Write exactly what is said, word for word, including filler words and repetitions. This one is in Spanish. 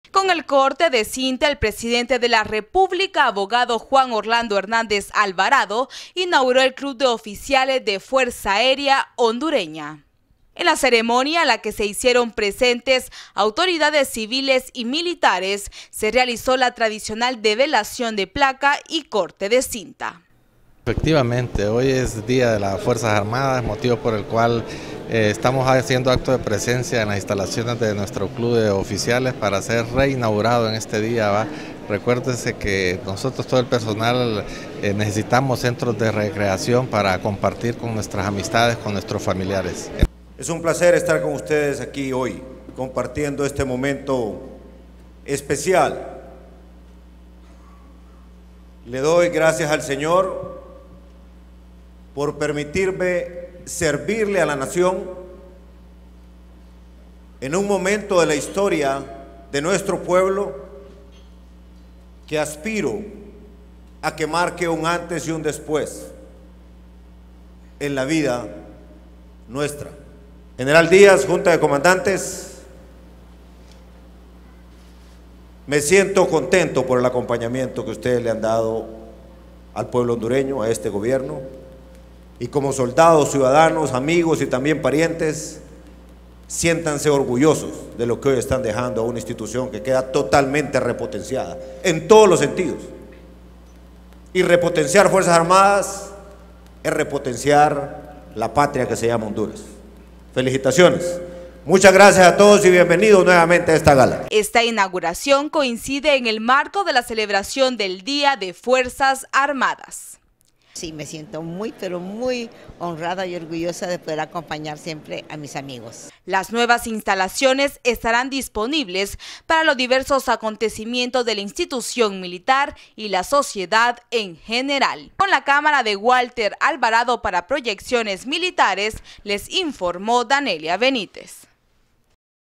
Con el corte de cinta, el presidente de la República, abogado Juan Orlando Hernández Alvarado, inauguró el Club de Oficiales de Fuerza Aérea Hondureña. En la ceremonia, a la que se hicieron presentes autoridades civiles y militares, se realizó la tradicional develación de placa y corte de cinta. Efectivamente, hoy es Día de las Fuerzas Armadas, motivo por el cual eh, estamos haciendo acto de presencia en las instalaciones de nuestro club de oficiales para ser reinaugurado en este día, ¿va? Recuérdense que nosotros, todo el personal, eh, necesitamos centros de recreación para compartir con nuestras amistades, con nuestros familiares. Es un placer estar con ustedes aquí hoy, compartiendo este momento especial. Le doy gracias al Señor por permitirme servirle a la nación en un momento de la historia de nuestro pueblo que aspiro a que marque un antes y un después en la vida nuestra. General Díaz, Junta de Comandantes, me siento contento por el acompañamiento que ustedes le han dado al pueblo hondureño, a este gobierno, y como soldados, ciudadanos, amigos y también parientes, siéntanse orgullosos de lo que hoy están dejando a una institución que queda totalmente repotenciada, en todos los sentidos. Y repotenciar Fuerzas Armadas es repotenciar la patria que se llama Honduras. Felicitaciones. Muchas gracias a todos y bienvenidos nuevamente a esta gala. Esta inauguración coincide en el marco de la celebración del Día de Fuerzas Armadas. Sí, me siento muy, pero muy honrada y orgullosa de poder acompañar siempre a mis amigos. Las nuevas instalaciones estarán disponibles para los diversos acontecimientos de la institución militar y la sociedad en general. Con la cámara de Walter Alvarado para Proyecciones Militares, les informó Danelia Benítez.